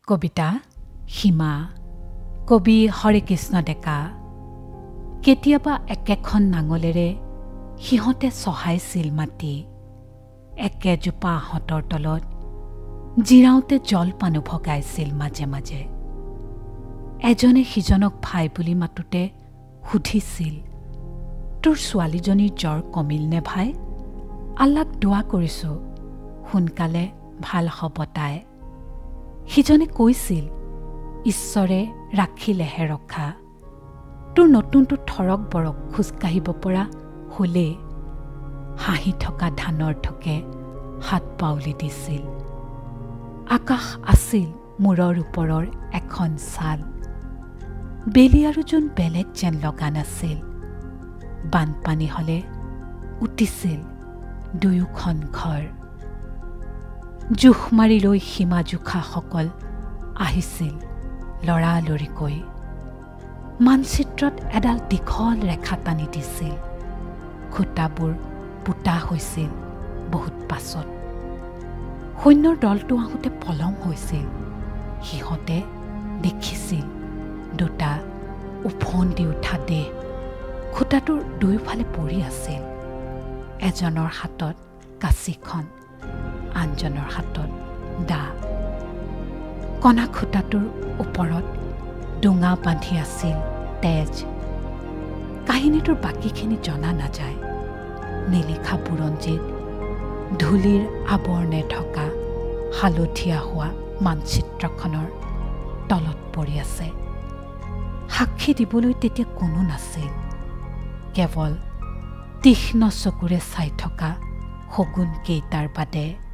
কবিতা সীমা কবি হৰে কৃষ্ণ ডেকা। কেতিয়াবা একেখন নাঙলেৰে সিহঁতে চহাইছিল মাটি, একেজোপা আহঁতৰ তলত জিৰাওঁতে জলপানো ভগাইছিল মাজে মাজে। এজনে সিজনক ভাই বুলি মাতোতে সুধিছিল, তোৰ ছোৱালীজনীৰ জ্বৰ কমিল নে ভাই? আল্লাক দোৱা কৰিছোঁ, সোনকালে ভাল হ'ব তাই। সিজনে কৈছিল, ঈশ্বৰে ৰাখিলেহে ৰখা। তোৰ নতুনটো থৰক বৰক খোজকাঢ়িব পৰা হ'লে। হাঁহি থকা ধানৰ থকে হাত পাউলি দিছিল। আকাশ আছিল মূৰৰ ওপৰৰ এখন ছাল, বেলি আৰু জোন বেলেগ যেন লগা নাছিল। বানপানী হ'লে উঠিছিল দুয়োখন ঘৰ। জোখ মাৰি লৈ সীমা জোখাসকল আহিছিল লৰালৰিকৈ। মানচিত্ৰত এডাল দীঘল ৰেখা টানি দিছিল। খুঁটাবোৰ পোতা হৈছিল বহুত পাছত। সৈন্যৰ দলটো আহোঁতে পলম হৈছিল। সিহঁতে দেখিছিল দুটা উফন্দি উঠা দেহ খুঁটাটোৰ দুয়োফালে পৰি আছিল। এজনৰ হাতত কাঁচিখন, আনজনৰ হাতত দা। কণা খুঁটাটোৰ ওপৰত ডোঙা বান্ধি আছিল তেজ। কাহিনীটোৰ বাকীখিনি জনা নাযায়। নিলিখা বুৰঞ্জীত ধূলিৰ আৱৰণে ঢকা হালধীয়া হোৱা মানচিত্ৰখনৰ তলত পৰি আছে। সাক্ষী দিবলৈ তেতিয়া কোনো নাছিল, কেৱল তীক্ষ্ণ চকুৰে চাই থকা শগুন কেইটাৰ বাদে।